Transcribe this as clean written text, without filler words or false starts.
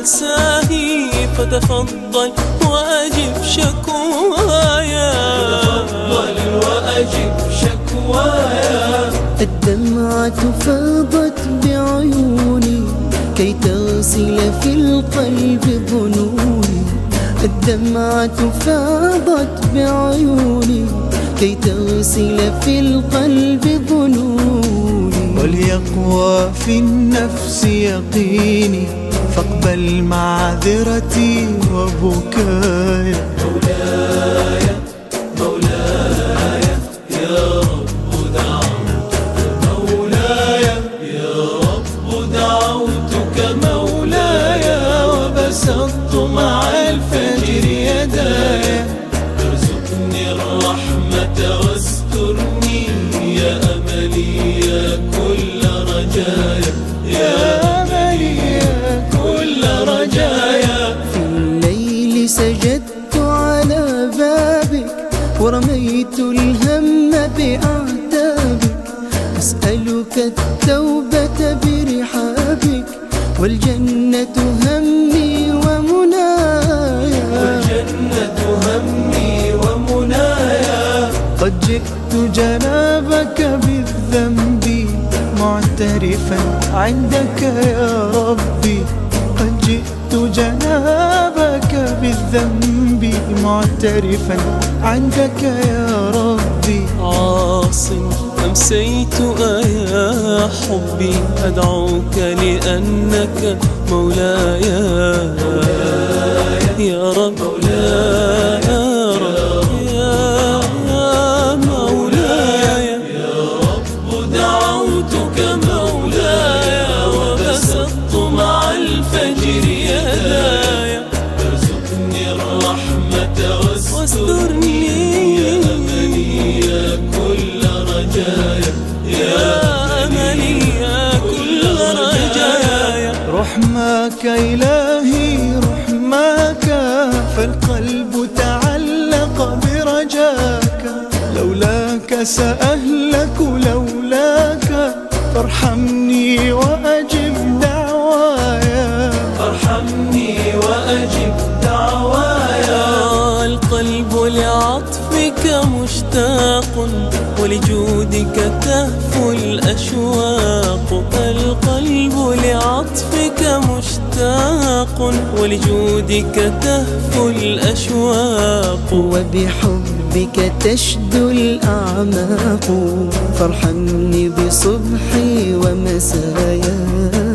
أنساه فتفضل وأجب شكوايا. الدمعة فاضت بعيوني كي تغسل في القلب ظنوني. الدمعة فاضت بعيوني كي تغسل في القلب ظنوني. وليقوى في النفس يقيني فاقبل معذرتي وبكايا. مولاي مولاي يا رب دعوتك مولاي يا رب دعوتك مولاي وبسطت مع الفجر يداي. ارزقني الرحمة واسترني يا أملي يا كل رجايا يا أملي يا كل رجايا. في الليل سجدت على بابك ورميت الهم بأعتابك. أسألك التوبة برحابك والجنة همي ومنايا. والجنة همي ومنايا. قد جئت جنابك بالذنب معترفا عندك يا ربي. قد جئت جنابك بالذنب معترفا عندك يا ربي. عاص أمسيت يا حبي أدعوك لأنك مولاي يا رب مولاي يا مولاي يا رب دعوتك مولاي وبسطت مع الفجر يداي. ارزقني الرحمة واسترني يا أملي يا كل رجايا يا أملي يا كل رجايا. رحماك إلهي رحماك فالقلب تعلق برجاك. لولاك سأهلك لولاك فارحمني وأجب دعوايا. فارحمني وأجب دعوايا. القلب لعطفك مشتاق ولجودك تهفو الأشواق. القلب لعطفك مشتاق ولجودك تهفو الأشواق. وبحبك تشدو الأعماق فارحمني بصبحي ومسايا.